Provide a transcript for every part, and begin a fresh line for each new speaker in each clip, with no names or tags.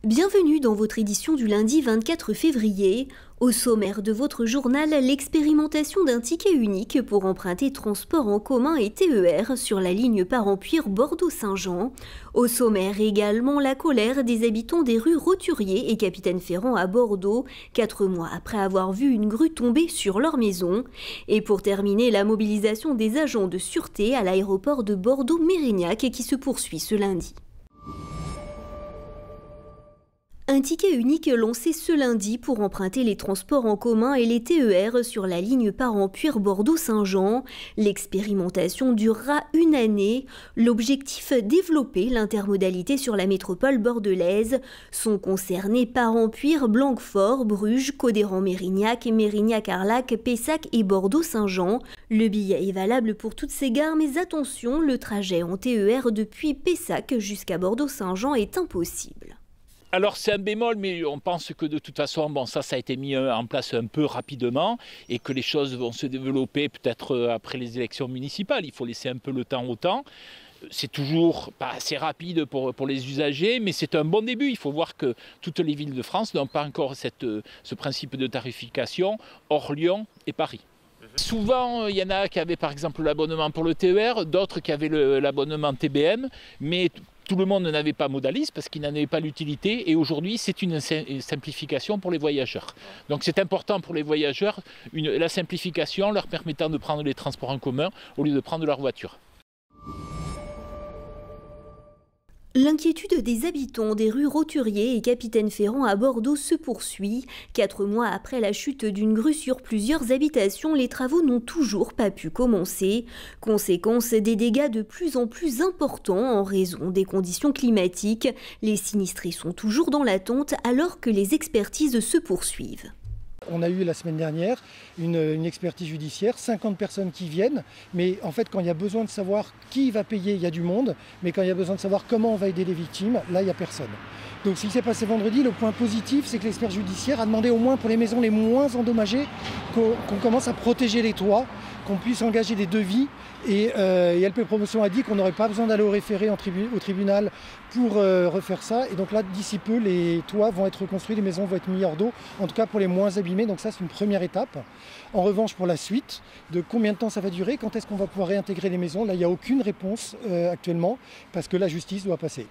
Bienvenue dans votre édition du lundi 24 février. Au sommaire de votre journal, l'expérimentation d'un ticket unique pour emprunter transport en commun et TER sur la ligne Parempuire Bordeaux-Saint-Jean. Au sommaire également, la colère des habitants des rues Roturier et Capitaine Ferrand à Bordeaux, 4 mois après avoir vu une grue tomber sur leur maison. Et pour terminer, la mobilisation des agents de sûreté à l'aéroport de Bordeaux-Mérignac qui se poursuit ce lundi. Un ticket unique lancé ce lundi pour emprunter les transports en commun et les TER sur la ligne Parempuire Bordeaux-Saint-Jean. L'expérimentation durera une année. L'objectif, développer l'intermodalité sur la métropole bordelaise. Sont concernés Parempuire, Blanquefort, Bruges, Codéran-Mérignac, Mérignac-Arlac, Pessac et Bordeaux-Saint-Jean. Le billet est valable pour toutes ces gares, mais attention, le trajet en TER depuis Pessac jusqu'à Bordeaux-Saint-Jean est impossible.
Alors c'est un bémol, mais on pense que de toute façon, ça a été mis en place un peu rapidement et que les choses vont se développer peut-être après les élections municipales. Il faut laisser un peu le temps au temps. C'est toujours pas assez rapide pour les usagers, mais c'est un bon début. Il faut voir que toutes les villes de France n'ont pas encore ce principe de tarification, hors Lyon et Paris. Souvent, il y en a qui avaient par exemple l'abonnement pour le TER, d'autres qui avaient l'abonnement TBM, mais tout le monde n'avait pas Modalis parce qu'il n'en avait pas l'utilité et aujourd'hui c'est une simplification pour les voyageurs. Donc c'est important pour les voyageurs, la simplification leur permettant de prendre les transports en commun au lieu de prendre leur voiture.
L'inquiétude des habitants des rues Roturier et Capitaine Ferrand à Bordeaux se poursuit. 4 mois après la chute d'une grue sur plusieurs habitations, les travaux n'ont toujours pas pu commencer. Conséquence, des dégâts de plus en plus importants en raison des conditions climatiques. Les sinistrés sont toujours dans l'attente alors que les expertises se poursuivent.
On a eu la semaine dernière une expertise judiciaire, 50 personnes qui viennent, mais en fait quand il y a besoin de savoir qui va payer, il y a du monde, mais quand il y a besoin de savoir comment on va aider les victimes, là il n'y a personne. Donc ce qui s'est passé vendredi, le point positif, c'est que l'expert judiciaire a demandé au moins pour les maisons les moins endommagées qu'on commence à protéger les toits, qu'on puisse engager des devis. Et LP Promotion a dit qu'on n'aurait pas besoin d'aller au référé au tribunal pour refaire ça. Et donc là, d'ici peu, les toits vont être reconstruits, les maisons vont être mises hors d'eau, en tout cas pour les moins abîmés. Donc ça, c'est une première étape. En revanche, pour la suite, de combien de temps ça va durer, quand est-ce qu'on va pouvoir réintégrer les maisons, là, il n'y a aucune réponse actuellement, parce que la justice doit passer.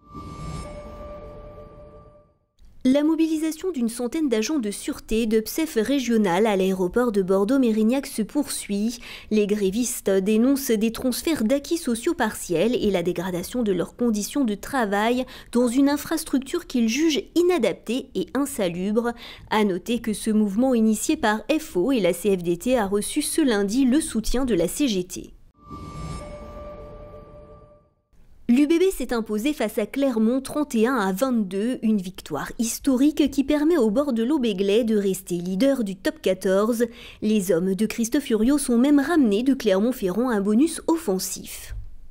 La mobilisation d'une centaine d'agents de sûreté de PSEF régional à l'aéroport de Bordeaux-Mérignac se poursuit. Les grévistes dénoncent des transferts d'acquis sociaux partiels et la dégradation de leurs conditions de travail dans une infrastructure qu'ils jugent inadaptée et insalubre. À noter que ce mouvement initié par FO et la CFDT a reçu ce lundi le soutien de la CGT. L'UBB s'est imposé face à Clermont 31-22, une victoire historique qui permet au bord de l'Aubéglais de rester leader du top 14. Les hommes de Christophe Furios sont même ramenés de Clermont-Ferrand un bonus offensif.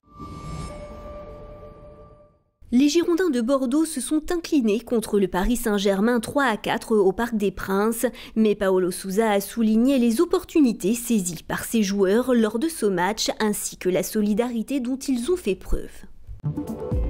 Les Girondins de Bordeaux se sont inclinés contre le Paris Saint-Germain 3-4 au Parc des Princes, mais Paolo Sousa a souligné les opportunités saisies par ses joueurs lors de ce match ainsi que la solidarité dont ils ont fait preuve.